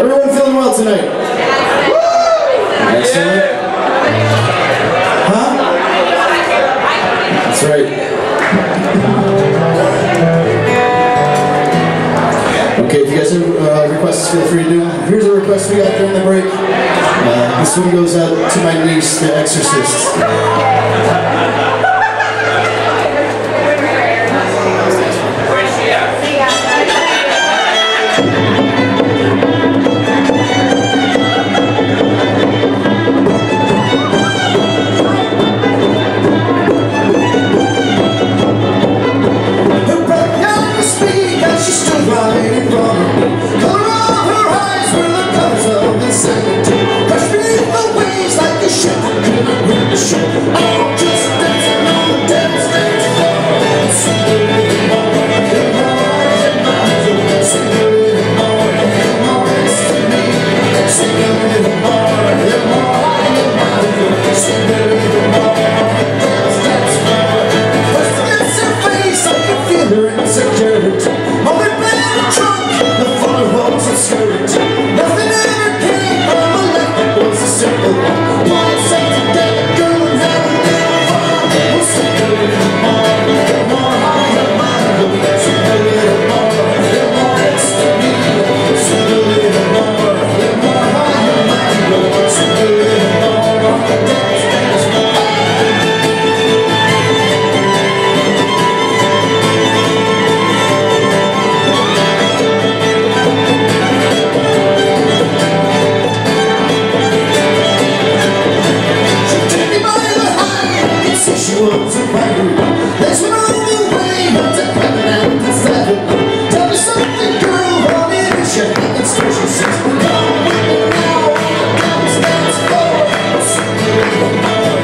Everyone feeling well tonight? Excellent. Huh? That's right. Okay, if you guys have requests, feel free to do them. Here's a request we got during the break. This one goes out to my niece, the Exorcist. Insecurity. Only blame the trunk, the fun was obscurity. Nothing ever came from a life that was a simple one. One set together, girl, and have a little fun. We'll sing a little more, how your mind goes. Sing a little more next to me. Sing a little more, how your mind goes. Sing a little more, dance, more. She was a pirate. Let's run all the way up to heaven and to seven. Tell me something, girl, what it is you hate. It's where she says, come with me now, dance, dance, floor. Sing a little more,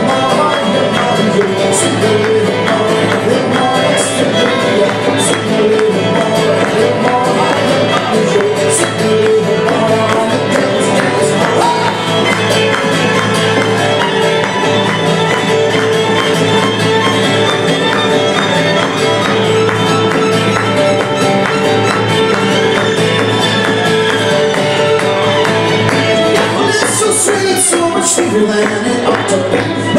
sing a little more next to me. Sing a little more, sing a little more, dance, dance, sweeter than it ought to be.